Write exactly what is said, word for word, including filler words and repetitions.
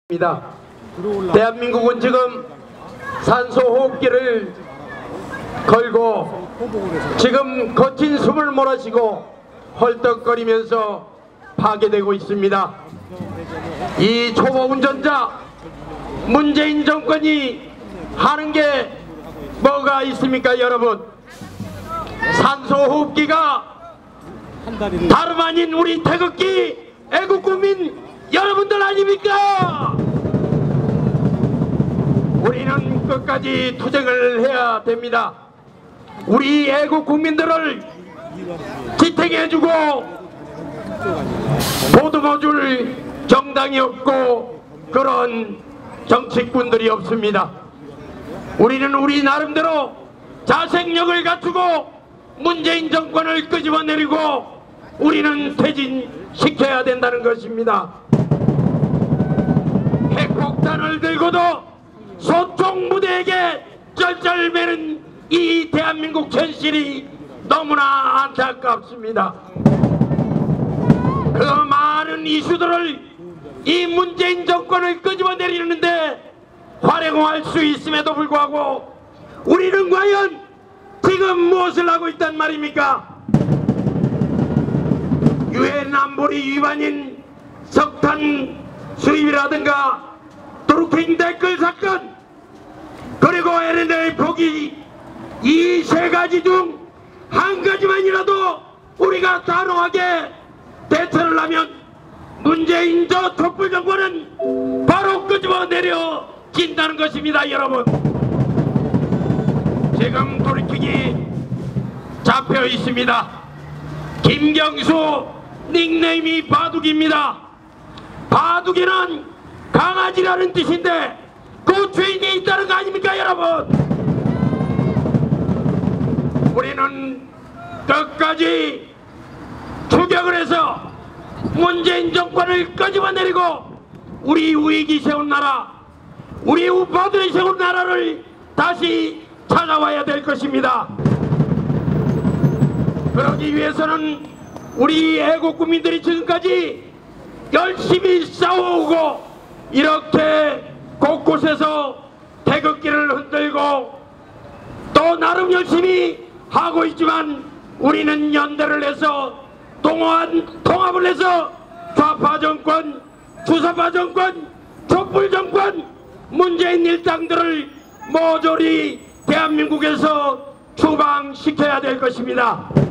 입니다. 대한민국은 지금 산소호흡기를 걸고 지금 거친 숨을 몰아쉬고 헐떡거리면서 파괴되고 있습니다. 이 초보 운전자 문재인 정권이 하는 게 뭐가 있습니까 여러분? 산소호흡기가 다름 아닌 우리 태극기 애국국민 여러분들 아닙니까? 우리는 끝까지 투쟁을 해야 됩니다. 우리 애국 국민들을 지탱해주고 보듬어줄 정당이 없고 그런 정치꾼들이 없습니다. 우리는 우리 나름대로 자생력을 갖추고 문재인 정권을 끄집어내리고 우리는 퇴진시켜야 된다는 것입니다. 핵폭탄을 들고도 소총 무대에게 쩔쩔매는 이 대한민국 현실이 너무나 안타깝습니다. 그 많은 이슈들을 이 문재인 정권을 끄집어내리는데 활용할 수 있음에도 불구하고 우리는 과연 지금 무엇을 하고 있단 말입니까? 유엔 안보리 위반인 석탄 수입이라든가 드루킹 댓글 사건 그리고 엘엔에이 포기 이 세 가지 중 한 가지만이라도 우리가 단호하게 대처를 하면 문재인 저 촛불 정권은 바로 끄집어 내려진다는 것입니다. 여러분 지금 돌이키기 잡혀 있습니다. 김경수 닉네임이 바둑입니다. 바둑에는 강아지라는 뜻인데 그 주인이 있다는 거 아닙니까 여러분? 우리는 끝까지 추격을 해서 문재인 정권을 끄집어내리고 우리 우익이 세운 나라 우리 우파들이 세운 나라를 다시 찾아와야 될 것입니다. 그러기 위해서는 우리 애국국민들이 지금까지 열심히 싸워오고 이렇게 곳곳에서 태극기를 흔들고 또 나름 열심히 하고 있지만 우리는 연대를 해서 동원, 통합을 해서 좌파 정권, 주사파 정권, 촛불 정권, 문재인 일당들을 모조리 대한민국에서 추방시켜야 될 것입니다.